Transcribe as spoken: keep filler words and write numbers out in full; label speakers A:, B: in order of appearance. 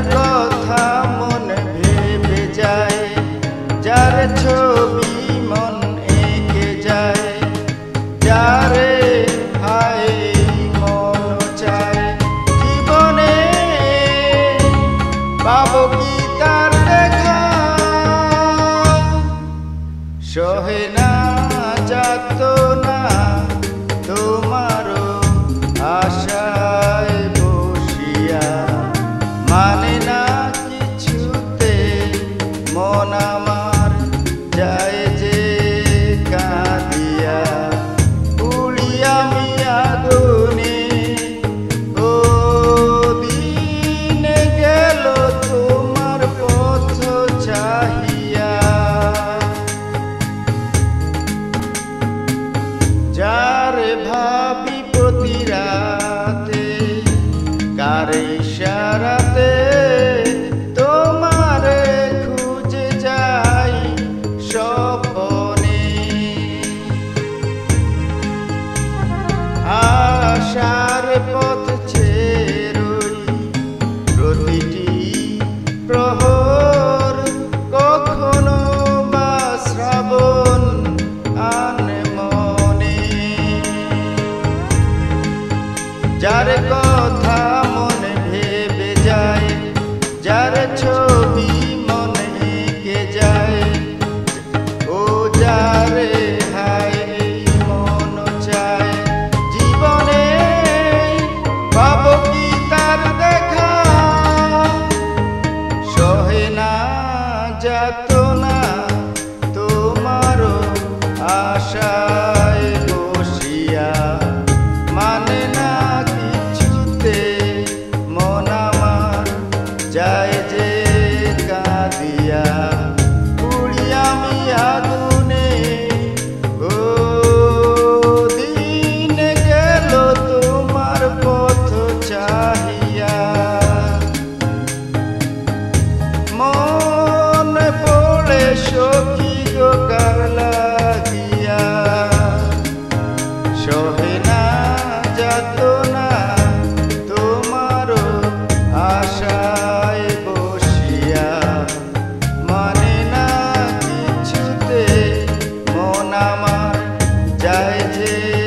A: কথা মনে ভেবে যায়, যার ছবি মন এঁকে যায়, যারে হায় মন চায় জীবনে পাবো কি তার দেখা। সহে না যাতনা তোমারও আশায় বসিয়া, মানে না কিছুতে মন আমার যায় যে কাঁদিয়া। উড়ি আমি আগুনে ও দিনে গেল তোমার পথ চাহিয়া। যারে ভাবি প্রতি রাতে, কারে ইশারাতে তোমারে খুঁজে যাই স্বপনে। আশার পথ ছেড়ই প্রতিটি প্রহর, কখনো বা শ্রাবণ আনে মনে। যার কথা মনে ভেবে যায়, যার ছবি মনে এঁকে যায়, ও যারে হায় মন চায় জীবনে পাবো কি তার দেখা। সহে না যাতনা তোমারও আশায় বসিয়া, মানে না কিছুতে মন আমার যায় যে কাঁদিয়া। উড়ি আমি আগুনে ও দিনে গেল তোমার পথ চাহিয়া। মনে পড়ে সখী গো কার লাগিয়া, সহে না যাতনা তোমারও আশায় বসিয়া, মানে না কিছুতে মন আমার যায় যে